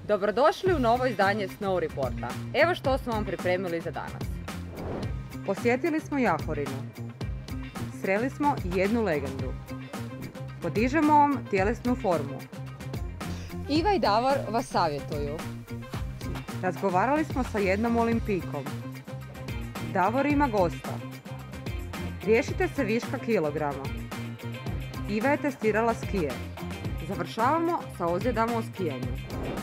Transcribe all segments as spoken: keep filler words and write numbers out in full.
Dobrodošli u novo izdanje Snow Reporta. Evo što smo vam pripremili za danas. Posjetili smo Jahorinu. Sreli smo jednu legendu. Podižemo vam tjelesnu formu. Iva i Davor vas savjetuju. Razgovarali smo sa jednom olimpijkom. Davor ima gosta. Riješite se viška kilograma. Iva je testirala skije. Završavamo sa ozljedama u skijanju.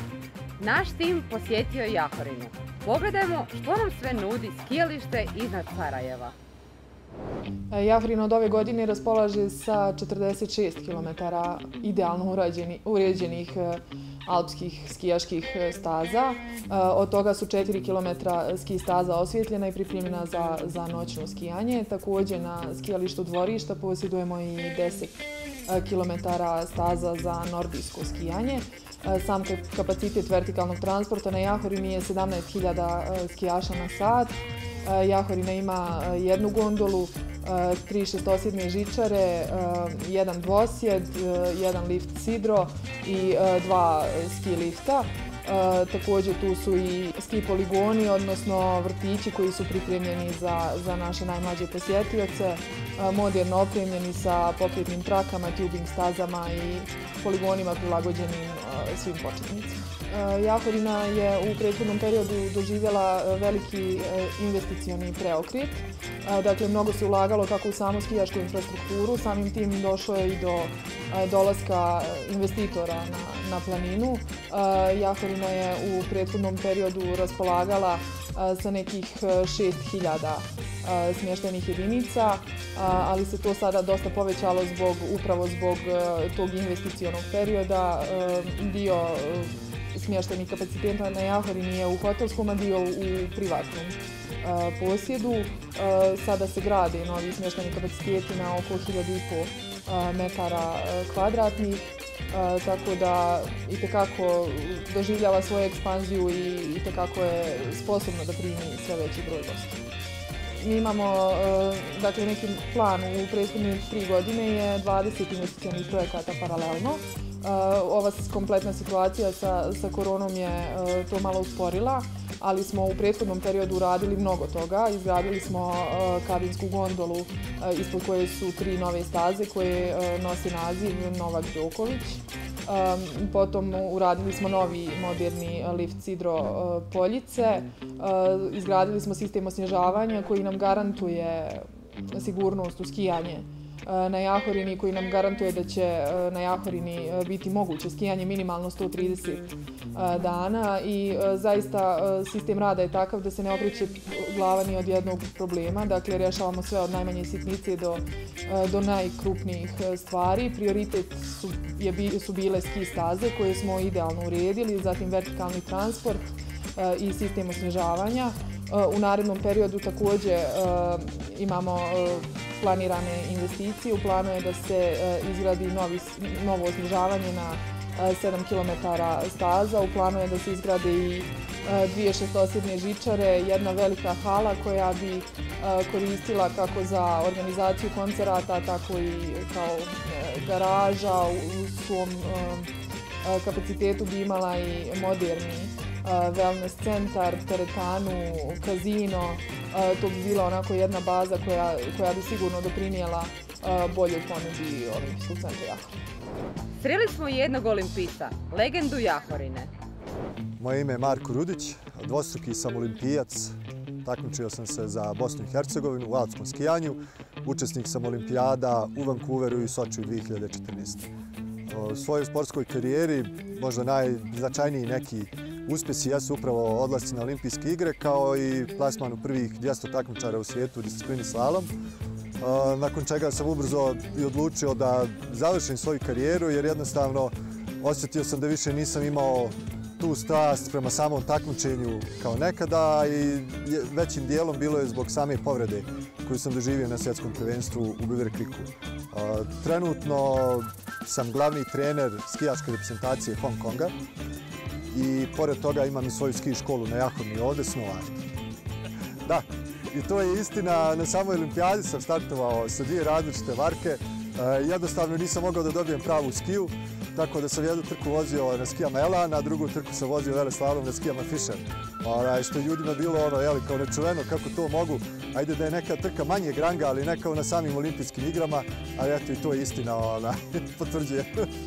Naš tim posjetio je Jahorinu. Pogledajmo što nam sve nudi skijalište iznad Sarajeva. Jahorina od ove godine raspolaže sa četrdeset šest kilometara idealno uređenih alpskih skijaških staza. Od toga su četiri kilometra ski staza osvjetljena i pripremljena za, za noćno skijanje. Također na skijalištu Dvorišta posjedujemo i deset kilometara staza za nordijsko skijanje. Sam kapacitet vertikalnog transporta na Jahorini je sedamnaest hiljada skijaša na sat. Jahorina ima jednu gondolu, tri šestosjedne žičare, jedan dvosjed, jedan lift sidro i dva ski lifta. Također tu su i ski poligoni, odnosno vrtići koji su pripremljeni za, za naše najmlađe posjetioce, moderno opremljeni sa pokretnim trakama, tubing stazama i poligonima prilagođenim svim početnicima. Jahorina je u prethodnom periodu doživjela veliki investicioni preokret. Dakle, mnogo se ulagalo kako u samu skijašku infrastrukturu, samim tim došlo je i do dolaska investitora na, na planinu. Jahorina je u prethodnom periodu raspolagala sa nekih šest hiljada smještajnih jedinica, ali se to sada dosta povećalo zbog, upravo zbog tog investicionog perioda. Dio smještajnih kapaciteta na Jahorini je u hotelskom, a dio u privatnom posjedu. Sada se grade novi smještajni kapaciteti na oko hiljadu i po metara kvadratnih, tako da itekako doživljava svoju ekspanziju i itekako je sposobno da primi sve veći broj gostiju. Mi imamo, dakle, neki plan u prethodne tri godine je dvadeset investicionih projekata paralelno. Ova kompletna situacija sa, sa koronom je to malo usporila, ali smo u prethodnom periodu uradili mnogo toga. Izgradili smo kabinsku gondolu ispod koje su tri nove staze koje nosi naziv Novak Đoković. Potom uradili smo novi moderni lift sidro Poljice. Izgradili smo sistem osnježavanja koji nam garantuje sigurnost u skijanje na Jahorini, koji nam garantuje da će na Jahorini biti moguće skijanje minimalno sto trideset dana i zaista sistem rada je takav da se ne okreće glava ni od jednog problema. Dakle, rješavamo sve od najmanje sitnice do, do najkrupnijih stvari. Prioritet su, je, su bile ski staze koje smo idealno uredili, zatim vertikalni transport i sistem osnježavanja. U narednom periodu također imamo planirane investicije. U planu je da se izgradi novi, novo osnježavanje na sedam kilometara staza. U planu je da se izgrade i dvije šestosjedne žičare, jedna velika hala koja bi koristila kako za organizaciju koncerata, tako i kao garaža. U svom kapacitetu bi imala i moderni wellness centar, teretanu, kazino. To bi bila onako jedna baza koja, koja bi sigurno doprinijela boljoj ponudi olimpijskog centra Jahorine. Sreli smo jednog olimpijca, legendu Jahorine. Moje ime je Marko Rudić, dvostruki sam olimpijac. Takmičio sam se za Bosnu i Hercegovinu u alpskom skijanju. Učesnik sam olimpijada u Vancouveru i Sočiju dvije hiljade četrnaeste. U svojoj sportskoj karijeri možda najznačajniji neki uspjesi jesu upravo odlasci na olimpijske igre, kao i plasman u prvih dvjesto takmičara u svijetu u disciplini slalom. Nakon čega sam ubrzo i odlučio da završim svoju karijeru, jer jednostavno osjetio sam da više nisam imao tu strast prema samom takmičenju kao nekada i većim dijelom bilo je zbog same povrede koju sam doživio na svjetskom prvenstvu u Beaver Creeku. Trenutno sam glavni trener skijaške reprezentacije Hong Konga i pored toga imam i svoju ski školu na Jahorini ovdje, Snow Art. Da, i to je istina, na samoj olimpijadi sam startovao sa dvije različite varke. Jednostavno nisam mogao da dobijem pravu skiju. tako da sam jednu trku vozio na skijama Elan, a drugu trku sam vozio veleslalom na skijama Fischer. Onaj, što je ljudima bilo ono, jeli, kao nečuveno kako to mogu. Ajde da je neka trka manje granga, ali ne kao na samim olimpijskim igrama, ali eto i to je istina, ona, potvrđuje.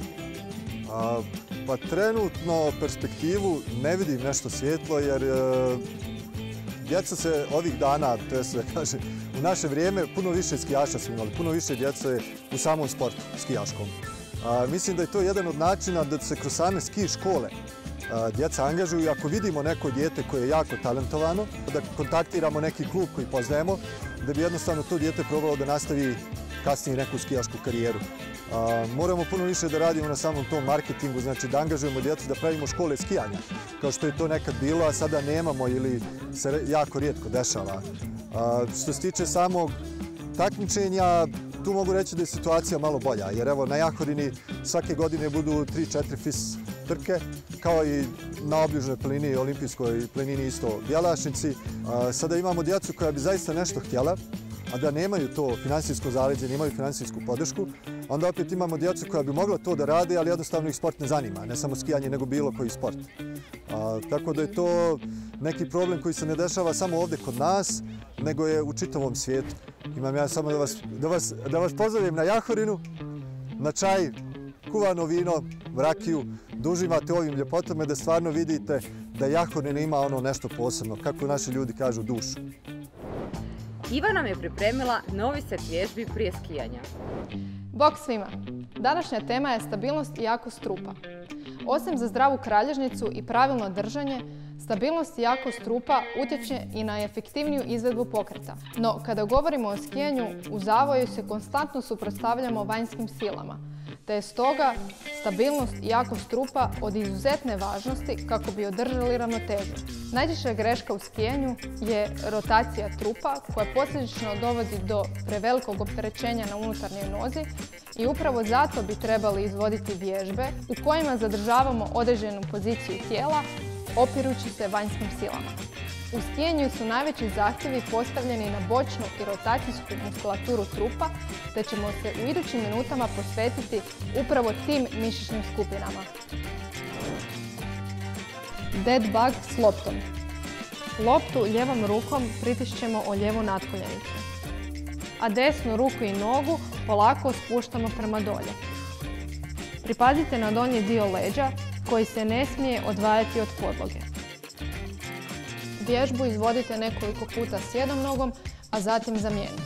A, pa trenutno perspektivu ne vidim nešto svjetlo, jer e, djeca se ovih dana, to je sve kaže, u naše vrijeme puno više skijaša smo imali, puno više djece u samom sportu skijaškom. A, mislim da je to jedan od načina da se kroz same ski škole a, djeca angažuju i ako vidimo neko dijete koje je jako talentovano, da kontaktiramo neki klub koji poznajemo, da bi jednostavno to dijete probalo da nastavi kasnije neku skijašku karijeru. A, moramo puno više da radimo na samom tom marketingu, znači da angažujemo djecu da pravimo škole skijanja, kao što je to nekad bilo, a sada nemamo ili se jako rijetko dešava. A, što se tiče samog takmičenja, tu mogu reći da je situacija malo bolja, jer evo na Jahorini svake godine budu tri četiri F I S trke, kao i na obližnoj planini, olimpijskoj planini isto Bjelašnici. A, sada imamo djecu koja bi zaista nešto htjela, a da nemaju to finansijsko zaleđe, nemaju finansijsku podršku, onda opet imamo djecu koja bi mogla to da rade, ali jednostavno ih sport ne zanima, ne samo skijanje, nego bilo koji sport. A, tako da je to neki problem koji se ne dešava samo ovdje kod nas, nego je u čitavom svijetu. Imam ja samo da vas, da vas, da vas pozovem na Jahorinu, na čaj, kuvano vino, rakiju, da uživate ovim ljepotama, da stvarno vidite da Jahorina ima ono nešto posebno, kako naši ljudi kažu, dušu. Iva nam je pripremila novi set vježbi prije skijanja. Bok svima! Današnja tema je stabilnost i jakost trupa. Osim za zdravu kralježnicu i pravilno držanje, stabilnost i jakost trupa utječe i na efektivniju izvedbu pokreta. No, kada govorimo o skijanju, u zavoju se konstantno suprotstavljamo vanjskim silama, te je stoga stabilnost i jakost trupa od izuzetne važnosti kako bi održali ravnotežu. Najčešća greška u skijanju je rotacija trupa koja posljedično dovodi do prevelikog opterećenja na unutarnjoj nozi i upravo zato bi trebali izvoditi vježbe u kojima zadržavamo određenu poziciju tijela opirući se vanjskim silama. U skijanju su najveći zahtjevi postavljeni na bočnu i rotacijsku muskulaturu trupa, te ćemo se u idućim minutama posvetiti upravo tim mišićnim skupinama. Dead bug s loptom. Loptu lijevom rukom pritišćemo o lijevu natkoljenicu, a desnu ruku i nogu polako spuštamo prema dolje. Pripazite na donji dio leđa koji se ne smije odvajati od podloge. Vježbu izvodite nekoliko puta s jednom nogom, a zatim zamijenite.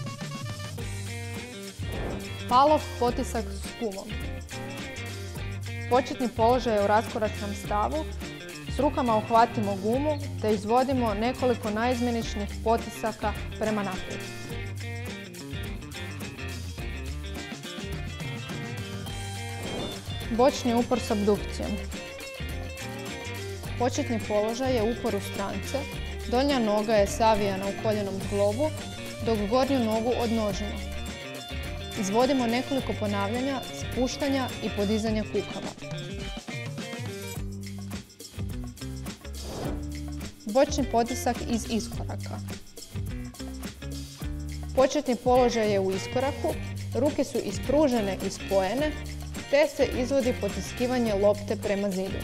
Palov potisak s kumom. Početni položaj je u raskoračnom stavu, s rukama uhvatimo gumu te izvodimo nekoliko naizmjeničnih potisaka prema naprijed. Bočni upor s abdukcijom. Početni položaj je upor u strance, donja noga je savijana u koljenom zglobu, dok gornju nogu odnožimo. Izvodimo nekoliko ponavljanja, spuštanja i podizanja kukava. Bočni potisak iz iskoraka. Početni položaj je u iskoraku, ruke su ispružene i spojene, te se izvodi potiskivanje lopte prema zidu.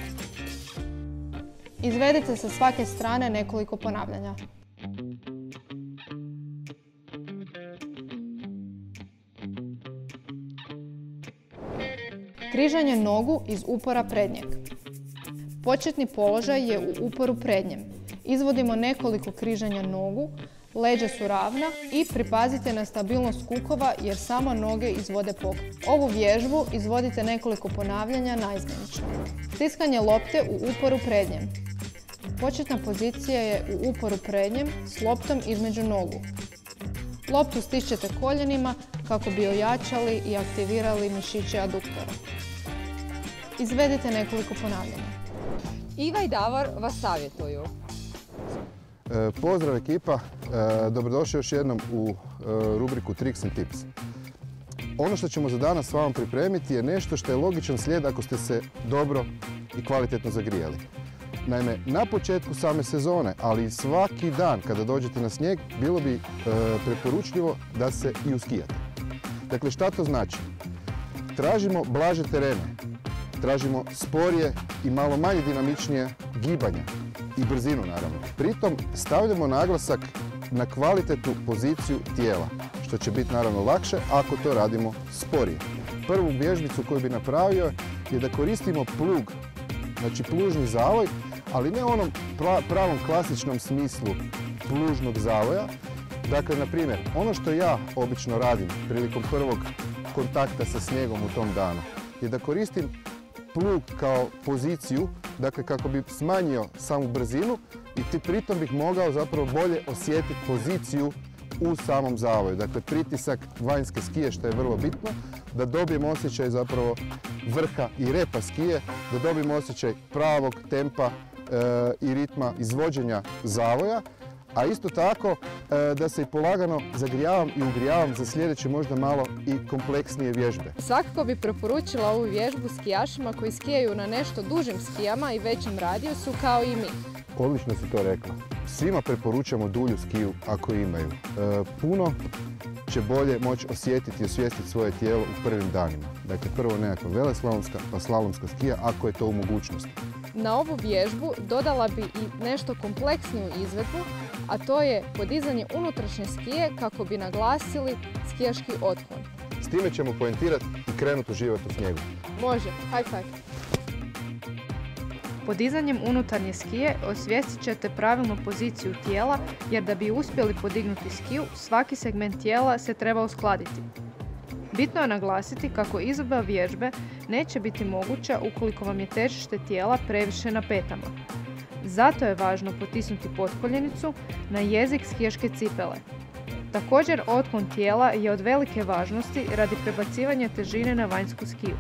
Izvedite sa svake strane nekoliko ponavljanja. Križanje nogu iz upora prednjeg. Početni položaj je u uporu prednjem. Izvodimo nekoliko križanja nogu, leđa su ravna i pripazite na stabilnost kukova jer samo noge izvode pokret. Ovu vježbu izvodite nekoliko ponavljanja naizmjenično. Stiskanje lopte u uporu prednjem. Početna pozicija je u uporu prednjem s loptom između nogu. Loptu stišćete koljenima kako bi ojačali i aktivirali mišiće aduktora. Izvedite nekoliko ponavljanja. Iva i Davor vas savjetuju. E, pozdrav ekipa, e, dobrodošli još jednom u e, rubriku Tricks and Tips. Ono što ćemo za danas s vama pripremiti je nešto što je logičan slijed ako ste se dobro i kvalitetno zagrijali. Naime, na početku same sezone, ali i svaki dan kada dođete na snijeg, bilo bi e, preporučljivo da se i uskijate. Dakle, šta to znači? Tražimo blaže terene, tražimo sporije i malo manje dinamičnije gibanja i brzinu naravno. Pritom stavljamo naglasak na kvalitetnu poziciju tijela, što će biti naravno lakše ako to radimo sporije. Prvu vježbicu koju bi napravio je da koristimo plug, znači plužni zavoj, ali ne u onom pravom klasičnom smislu plužnog zavoja. Dakle, na primjer, ono što ja obično radim prilikom prvog kontakta sa snijegom u tom danu je da koristim plug kao poziciju, dakle kako bi smanjio samu brzinu i ti pritom bih mogao zapravo bolje osjetiti poziciju u samom zavoju. Dakle, pritisak vanjske skije, što je vrlo bitno, da dobijemo osjećaj zapravo vrha i repa skije, da dobijemo osjećaj pravog tempa e, i ritma izvođenja zavoja, a isto tako e, da se i polagano zagrijavam i ugrijavam za sljedeće možda malo i kompleksnije vježbe. Svakako bi preporučila ovu vježbu skijašima koji skijaju na nešto dužim skijama i većem radijusu kao i mi. Odlično si to rekla. Svima preporučamo dulju skiju ako imaju. E, puno će bolje moći osjetiti i osvijestiti svoje tijelo u prvim danima. Dakle, prvo nekakva veleslalomska pa slalomska skija ako je to u mogućnosti. Na ovu vježbu dodala bi i nešto kompleksniju izvedbu, a to je podizanje unutrašnje skije kako bi naglasili skijaški otklon. S time ćemo poentirati i krenuti uživati u snijegu. Može, high five. Podizanjem unutarnje skije osvijestit ćete pravilnu poziciju tijela, jer da bi uspjeli podignuti skiju, svaki segment tijela se treba uskladiti. Bitno je naglasiti kako izvedba vježbe neće biti moguća ukoliko vam je težište tijela previše na petama. Zato je važno potisnuti potkoljenicu na jezik skijaške cipele. Također, otklon tijela je od velike važnosti radi prebacivanja težine na vanjsku skiju.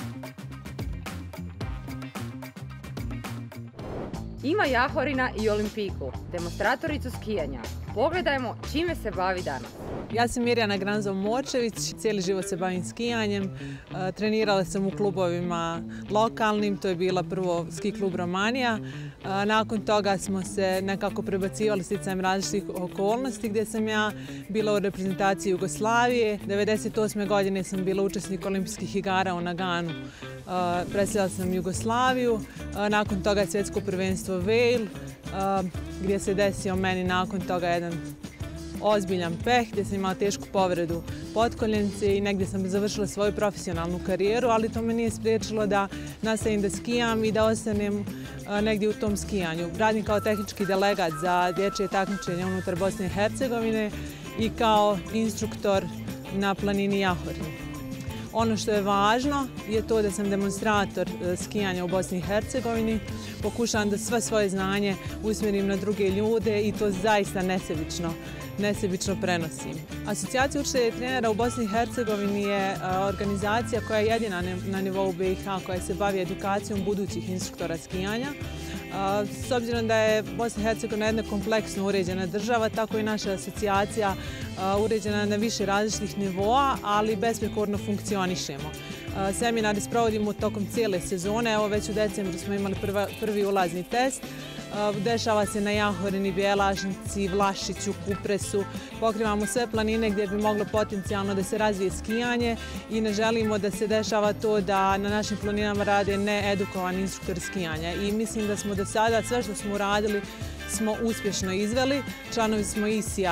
Ima Jahorina i Olimpijku, demonstratoricu skijanja. Pogledajmo čime se bavi danas. Ja sam Mirjana Granzov-Morčević, cijeli život se bavim skijanjem. Trenirala sam u klubovima lokalnim, to je bila prvo ski klub Romanija. Nakon toga smo se nekako prebacivali sticajem različitih okolnosti gdje sam ja bila u reprezentaciji Jugoslavije. devedeset osme godine sam bila učesnik olimpijskih igara u Naganu. Predstavljala sam Jugoslaviju, nakon toga svjetsko prvenstvo Vail, gdje se desio meni nakon toga jedan ozbiljan peh, gdje sam imala tešku povredu potkoljenice i negdje sam završila svoju profesionalnu karijeru, ali to me nije spriječilo da nastavim da skijam i da ostanem negdje u tom skijanju. Radim kao tehnički delegat za dječje takmičenje unutar Bosne i Hercegovine i kao instruktor na planini Jahorin. Ono što je važno je to da sam demonstrator skijanja u Bosni i Hercegovini. Pokušavam da sve svoje znanje usmjerim na druge ljude i to zaista nesebično, nesebično prenosim. Asocijacija učitelja i trenera u Bosni i Hercegovini je organizacija koja je jedina na nivou B i H koja se bavi edukacijom budućih instruktora skijanja. S obzirom da je Bosna i Hercegovina jedna kompleksno uređena država, tako i naša asocijacija uređena na više različitih nivoa, ali besprekorno funkcionišemo. Seminari sprovodimo tokom cijele sezone, evo već u decembru smo imali prvi ulazni test. Dešava se na Jahorini, Bjelašnici, Vlašiću, Kupresu. Pokrivamo sve planine gdje bi moglo potencijalno da se razvije skijanje i ne želimo da se dešava to da na našim planinama rade needukovani instruktori skijanja. I mislim da smo do sada sve što smo uradili smo uspješno izveli. Članovi smo I S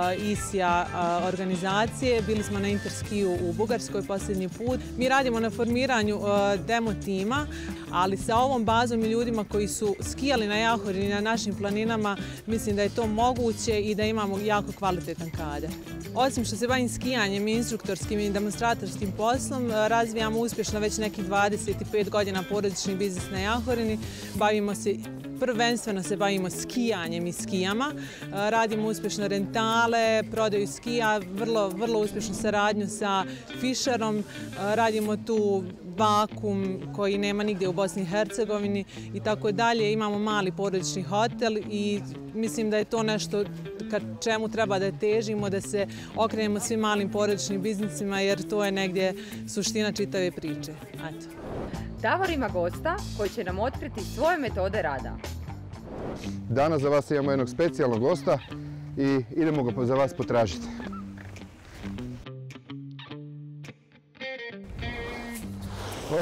I A organizacije, bili smo na Interskiju u Bugarskoj posljednji put. Mi radimo na formiranju demo tima, ali sa ovom bazom i ljudima koji su skijali na Jahorini na našim planinama, mislim da je to moguće i da imamo jako kvalitetan kadar. Osim što se bavim skijanjem i instruktorskim i demonstratorskim poslom, razvijamo uspješno već nekih dvadeset pet godina porodični biznis na Jahorini. Bavimo se Prvenstveno se bavimo skijanjem i skijama. Radimo uspješno rentale, prodaju skija, vrlo, vrlo uspješnu saradnju sa Fisherom. Radimo tu vakum koji nema nigdje u Bosni i Hercegovini i tako dalje. Imamo mali porodični hotel i mislim da je to nešto ka čemu treba da težimo, da se okrenemo svim malim porodičnim biznisima jer to je negdje suština čitave priče. Eto. Davor ima gosta koji će nam otkriti svoje metode rada. Danas za vas imamo jednog specijalnog gosta i idemo ga za vas potražiti. Oh!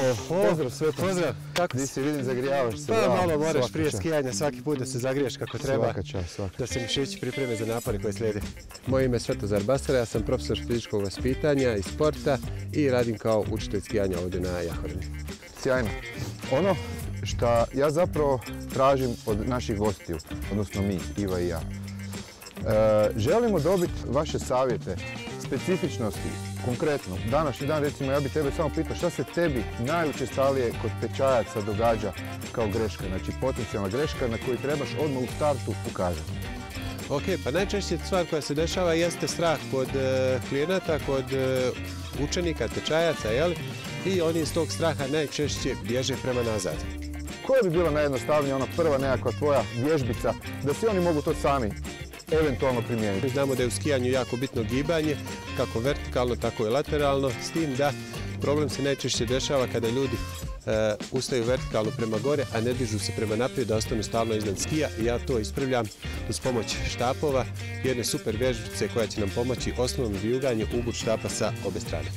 Pozdrav Sveto. Pozdrav, kako Di si, vidim, zagrijavaš se. Pa malo moraš Svaka prije čast. skijanja svaki put da se zagriješ kako treba. Svaka čast, svaka. Da se mišići pripreme za napore koje slijede. Moje ime je Svetozar Basara, ja sam profesor fizičkog vaspitanja i sporta i radim kao učitelj skijanja ovdje na Jahorini. Sjajno. Ono što ja zapravo tražim od naših gostiju, odnosno mi, Iva i ja, e, želimo dobiti vaše savjete, specifičnosti, konkretno. Današnji dan, recimo, ja bih tebe samo pitao šta se tebi najučestalije kod tečajaca događa kao greška, znači potencijalna greška na koju trebaš odmah u startu ukazati. Ok, pa najčešće stvar koja se dešava jeste strah kod e, klijenata, kod e, učenika, tečajaca, jel? I oni iz tog straha najčešće bježe prema nazad. Koja bi bila najjednostavnija, ona prva nekakva tvoja vježbica, da si oni mogu to sami eventualno primijeniti? Znamo da je u skijanju jako bitno gibanje, kako vertikalno, tako i lateralno, s tim da problem se najčešće dešava kada ljudi e, ustaju vertikalno prema gore, a ne dižu se prema naprijed, da ostanu stalno iznad skija i ja to ispravljam uz pomoć štapova, jedne super vježbice koja će nam pomoći osnovnom vijuganju ugut štapa sa obe strane.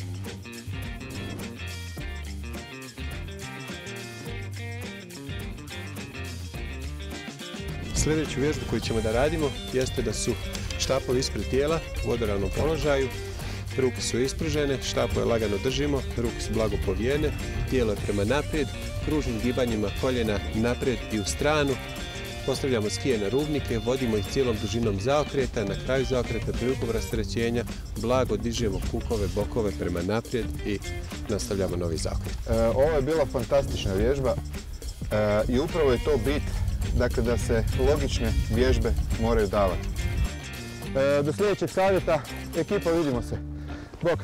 Sljedeću vježbu koju ćemo da radimo jeste da su štapovi ispred tijela u vodoravnom položaju, ruke su ispružene, štapove lagano držimo, ruke su blago povijene, tijelo je prema naprijed, kružnim gibanjima koljena naprijed i u stranu. Postavljamo skije na rubnike, vodimo ih cijelom dužinom zaokreta, na kraju zaokreta prilikom rasterećenja blago dižemo kukove, bokove prema naprijed i nastavljamo novi zaokret. E, ovo je bila fantastična vježba e, i upravo je to bit, dakle da se logične vježbe moraju davati. E, do sljedećeg savjeta, ekipa, vidimo se. Bok!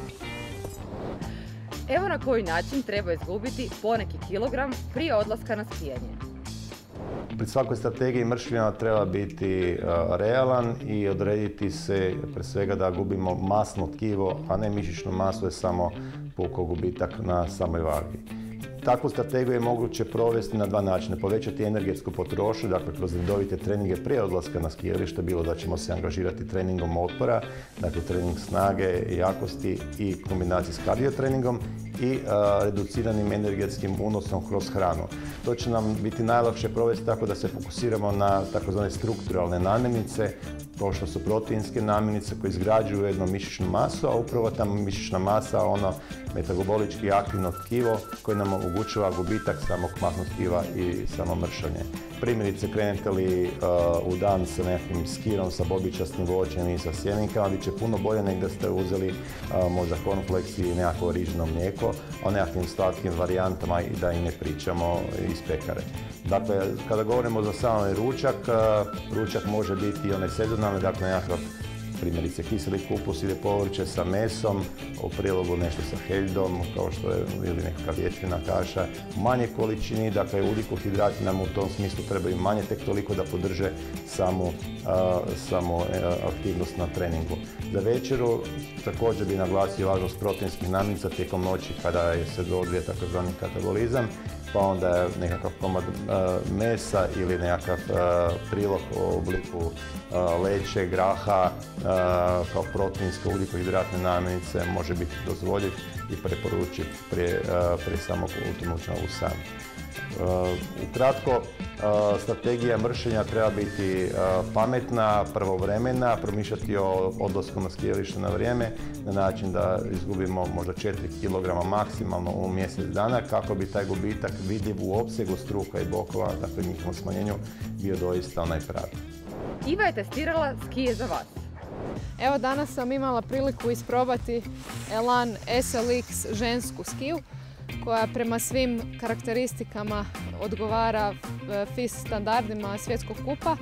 Evo na koji način treba izgubiti poneki kilogram prije odlaska na skijanje. Pri svakoj strategiji mršavljenja treba biti realan i odrediti se pre svega da gubimo masno tkivo, a ne mišićnu masu, je samo puko gubitak na samoj vagi. Takvu strategiju je moguće provesti na dva načina. Povećati energetsku potrošnju, dakle kroz redovite treninge prije odlaska na skijalište, bilo da ćemo se angažirati treningom otpora, dakle trening snage i jakosti i kombinaciji s kardiotreningom i a, reduciranim energetskim unosom kroz hranu. To će nam biti najlakše provesti tako da se fokusiramo na takozvane strukturalne namirnice, kao što su proteinske namirnice koje izgrađuju jednu mišićnu masu, a upravo ta mišićna masa, ono metabolički aktivno tkivo koje nam omogućava gubitak samog masnog tkiva i samo mršanje. Primjerice, krenete li uh, u dan sa nekakvim skirom, sa bobičastim voćem i sa sjeninkama, bit će puno bolje nego da ste uzeli uh, možda cornflakes i nekako rižno mlijeko, o nekakvim slatkim varijantama i da i ne pričamo iz pekare. Dakle, kada govorimo za sam ručak, uh, ručak može biti i onaj sezonalni, dakle nekakav primjerice kiseli kupus ili povrće sa mesom, u prilogu nešto sa heljdom, kao što je ili nekakva ječmena kaša, u manje količini, dakle ugljikohidrati nam u tom smislu trebaju manje, tek toliko da podrže samu, a, samu a, aktivnost na treningu. Za večeru također bi naglasio važnost proteinskih namirnica tijekom noći kada se odvija takozvani katabolizam, pa onda nekakav komad a, mesa ili nekakav a, prilog u obliku a, leće, graha, a, kao proteinske ugljikohidratne namirnice može biti dozvoljiv i preporučiv prije, a, prije samog utonuća u san. Ukratko, strategija mršenja treba biti pametna, pravovremena, promišljati o odlasku na skijalište na vrijeme, na način da izgubimo možda četiri kilograma maksimalno u mjesec dana, kako bi taj gubitak vidljiv u opsegu struka i bokova, dakle njihovom smanjenju, bio doista onaj pravi. Iva je testirala skije za vas. Evo, danas sam imala priliku isprobati Elan S L X žensku skiju, koja prema svim karakteristikama odgovara F I S standardima svjetskog kupa.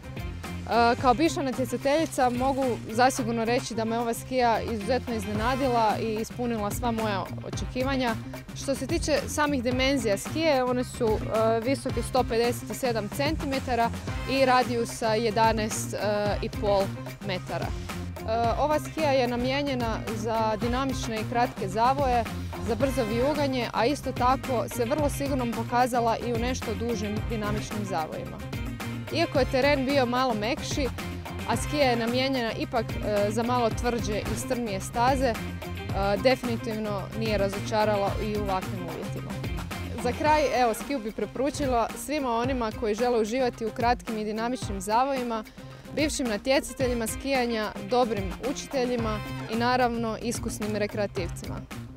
Kao bivša natjecateljica mogu zasigurno reći da me ova skija izuzetno iznenadila i ispunila sva moja očekivanja. Što se tiče samih dimenzija skije, one su visoke sto pedeset sedam centimetara i radijusa jedanaest i pol metara. Ova skija je namijenjena za dinamične i kratke zavoje, za brzo vijuganje, a isto tako se vrlo sigurno pokazala i u nešto dužim dinamičnim zavojima. Iako je teren bio malo mekši, a skija je namijenjena ipak za malo tvrđe i strmije staze, definitivno nije razočarala i u ovakvim uvjetima. Za kraj, evo, skiju bi preporučila svima onima koji žele uživati u kratkim i dinamičnim zavojima, bivšim natjecateljima skijanja, dobrim učiteljima i naravno iskusnim rekreativcima.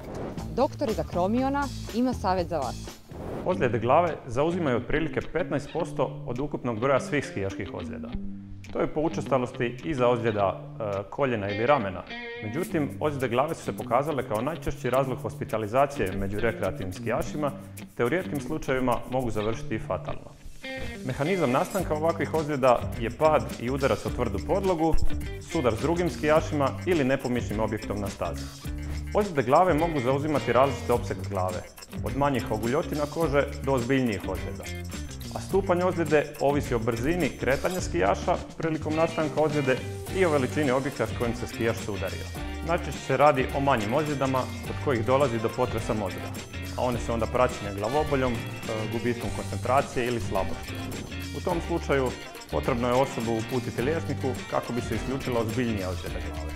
Doktor Iza Kromiona ima savjet za vas. Ozljede glave zauzimaju otprilike petnaest posto od ukupnog broja svih skijaških ozljeda. To je po učestalosti iza ozljeda e, koljena ili ramena. Međutim, ozljede glave su se pokazale kao najčešći razlog hospitalizacije među rekreativnim skijašima, te u rijetkim slučajevima mogu završiti i fatalno. Mehanizam nastanka ovakvih ozljeda je pad i udarac o tvrdu podlogu, sudar s drugim skijašima ili nepomičnim objektom na stazi. Ozljede glave mogu zauzimati različite opsege glave, od manjih oguljotina kože do ozbiljnijih ozljeda. A stupanj ozljede ovisi o brzini kretanja skijaša prilikom nastanka ozljede i o veličini objekta s kojim se skijaš sudario. Najčešće se radi o manjim ozljedama kod kojih dolazi do potresa mozga, a one se onda praćene glavoboljom, gubitkom koncentracije ili slabošću. U tom slučaju potrebno je osobu uputiti liječniku kako bi se isključila ozbiljnija ozljeda glave.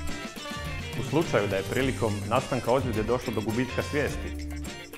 U slučaju da je prilikom nastanka ozljede došlo do gubitka svijesti,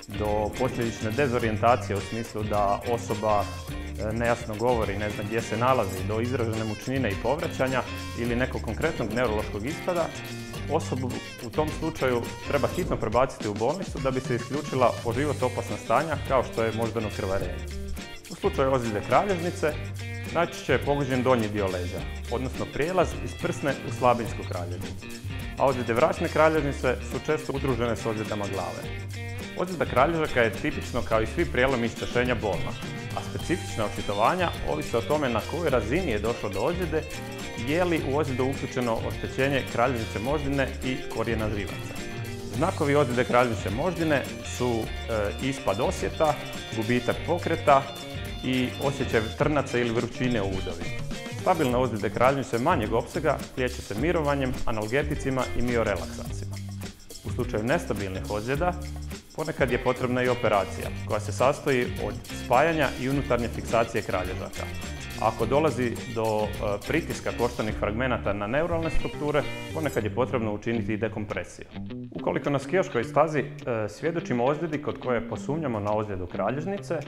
do posljedične dezorijentacije u smislu da osoba nejasno govori, ne zna gdje se nalazi, do izražene mučnine i povraćanja ili nekog konkretnog neurološkog ispada, osobu u tom slučaju treba hitno prebaciti u bolnicu da bi se isključila po život opasna stanja kao što je moždano krvarenje. U slučaju ozljede kralježnice najčešće je pogođen donji dio leđa, odnosno prijelaz iz prsne u slabinsku kralježnicu. A ozljede vraćne kralježnice su često udružene s ozljedama glave. Ozljeda kralježaka je tipično kao i svi prijelomi iščašenja bolna, a specifična očitovanja ovise o tome na kojoj razini je došlo do ozljede i je li u ozljedu uključeno oštećenje kralježnice moždine i korijena živaca. Znakovi ozljede kralježnice moždine su e, ispad osjeta, gubitak pokreta i osjećaj trnaca ili vrućine u udovima. Stabilne ozljede kralježnice manjeg opsega liječe se mirovanjem, analgeticima i miorelaksacijama. U slučaju nestabilnih ozljeda ponekad je potrebna i operacija koja se sastoji od spajanja i unutarnje fiksacije kralježaka. Ako dolazi do pritiska koštanih fragmenata na neuralne strukture, ponekad je potrebno učiniti i dekompresiju. Ukoliko na skijaškoj stazi svjedočimo ozljedi kod koje posumnjamo na ozljedu kralježnice,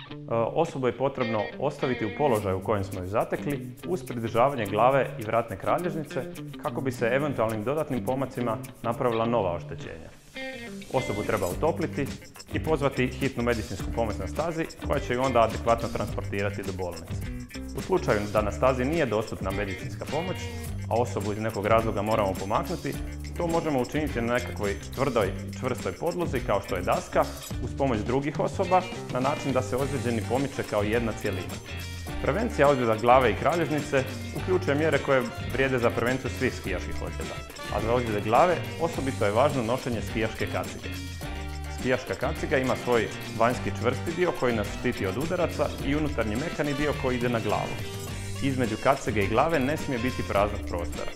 osobu je potrebno ostaviti u položaju u kojem smo ju zatekli uz pridržavanje glave i vratne kralježnice kako bi se eventualnim dodatnim pomacima napravila nova oštećenja. Osobu treba utopliti i pozvati hitnu medicinsku pomoć na stazi koja će ju onda adekvatno transportirati do bolnice. U slučaju da na stazi nije dostupna medicinska pomoć, a osobu iz nekog razloga moramo pomaknuti, to možemo učiniti na nekakvoj tvrdoj i čvrstoj podlozi kao što je daska uz pomoć drugih osoba na način da se ozlijeđeni pomiče kao jedna cjelina. Prevencija ozljeda glave i kralježnice uključuje mjere koje vrijede za prevenciju svih skijaških ozljeda, a za ozljede glave osobito je važno nošenje skijaške kacige. Skijaška kaciga ima svoj vanjski čvrsti dio koji nas štiti od udaraca i unutarnji mekani dio koji ide na glavu. Između kacige i glave ne smije biti praznog prostora.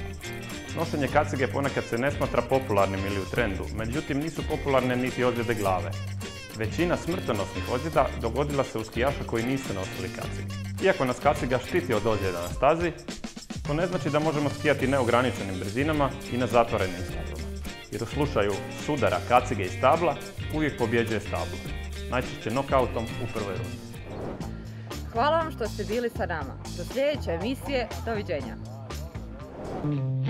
Nošenje kacige ponekad se ne smatra popularnim ili u trendu, međutim nisu popularne niti ozljede glave. Većina smrtonosnih ozljeda dogodila se u skijaša koji nisu nosili kacige. Iako nas kaciga štiti od ozljeda na stazi, to ne znači da možemo skijati neograničenim brzinama i na zatvorenim stablama. Jer u slučaju sudara kacige i stabla uvijek pobjeđuje stablo, najčešće nokautom u prvoj rundi. Hvala vam što ste bili sa nama. Do sljedeće emisije, doviđenja.